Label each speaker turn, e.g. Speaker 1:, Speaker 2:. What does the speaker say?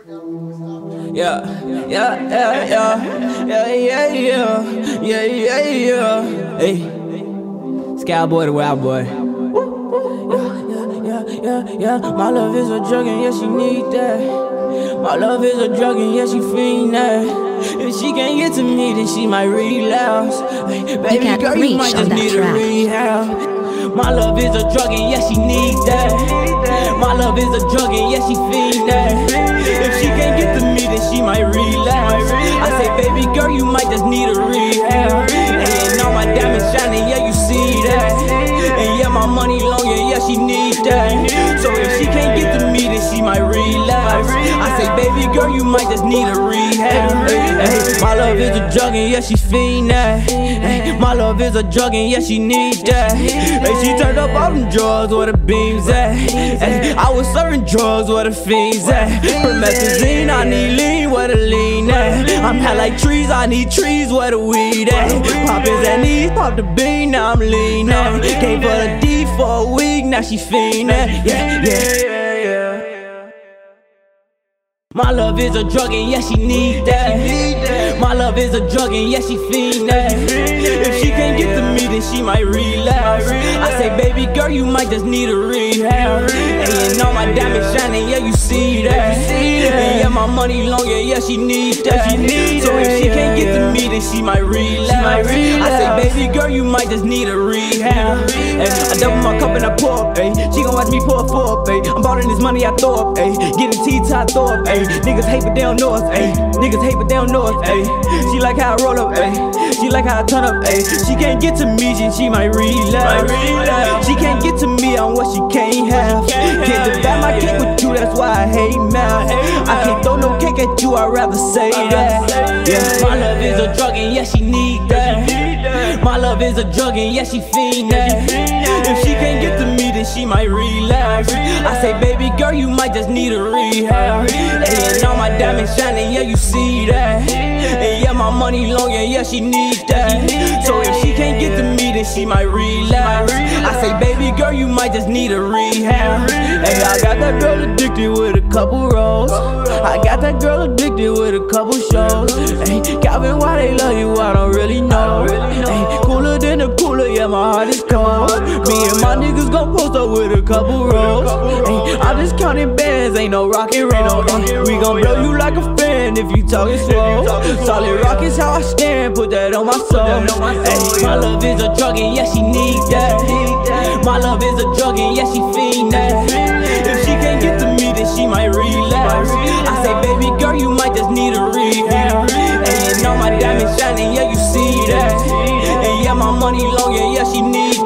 Speaker 1: Yeah, yeah, yeah, yeah, yeah, yeah, yeah, yeah, yeah. Hey, it's Cowboy the Wild Boy. Yeah, yeah, yeah, yeah. My love is a drug and yeah, she need that. My love is a drug and yeah, she fiend that. If she can't get to me, then she might relapse. Hey, baby girl, you might just need a rehab. My love is a drug and yeah, she need that. My love is a drug and yeah, she fiend that. If she can't get to me, then she might relapse. I say, baby girl, you might just need a rehab. And all my diamonds shining, yeah, you see that. And yeah, my money long, yeah, she need that. So if she can't get to me, then she might relapse. I say, baby girl, you might just need a rehab. My love is a drug and yeah, she fiend that. My love is a drug and yeah, she need that. She turned up all them drugs where the beams at. I was serving drugs where the fiends at. Promethazine, I need lean where the lean at. I'm high like trees, I need trees where the weed at. Poppin' that knees, pop the bean, now I'm lean at. Gave her a D for a week, now she fiend at. Yeah, yeah, yeah. My love is a drug and yeah, she need that. My love is a drug and yeah, she fiend that. If she can't get to me, then she might relapse. I say, baby girl, you might just need a rehab. And all my diamonds shining, yeah, you see that. And yeah, my money long, yeah, she need that. So if she can't get to me, then she might relapse. I say, baby girl, you might just need a rehab. I double my cup and I pour up, ayy. She gon' watch me pour a four up, ayy. I'm ballin' this money, I throw up, ayy. Getting T-top, throw up, ayy. Niggas hate but they don't know us, ayy. Niggas hate but they don't know us, ayy. She like how I roll up, ayy. She like how I turn up, ayy. She can't get to me, then she might relapse. She can't get to me on what she can't have. Can't divide my cake with you, that's why I hate math. I can't throw no cake at you, I'd rather say that. Yeah, my love is a drug and yeah, she need that. My love is a drug and yeah, she fiend that. If she can't get to me, then she might relapse. I say, baby girl, you might just need a rehab. And all my diamonds shining, yeah, you see that. And yeah, my money long, yeah, she need that. So if she can't get to me, then she might relapse. I say, baby girl, you might just need a rehab. Hey, I got that girl addicted with a couple rolls. I got that girl addicted with a couple shows. Hey, Calvin, why they love you, I don't really know. Hey, cooler than a cooler, yeah, my heart is cold. Me and my niggas gon' post up with a couple rolls. Hey, I'm just counting bands, ain't no rock and roll. We gon' blow you like a fan if you talkin' slow. Solid rock is how I stand, put that on my soul. Hey, my love is a drug and yeah, she need that. My love is a drug and yeah, she fiend that. If she can't get to me, then she might relapse. I say, baby girl, you might just need a rehab. And all my diamonds shining, yeah, you see that. And yeah, my money long, yeah, she need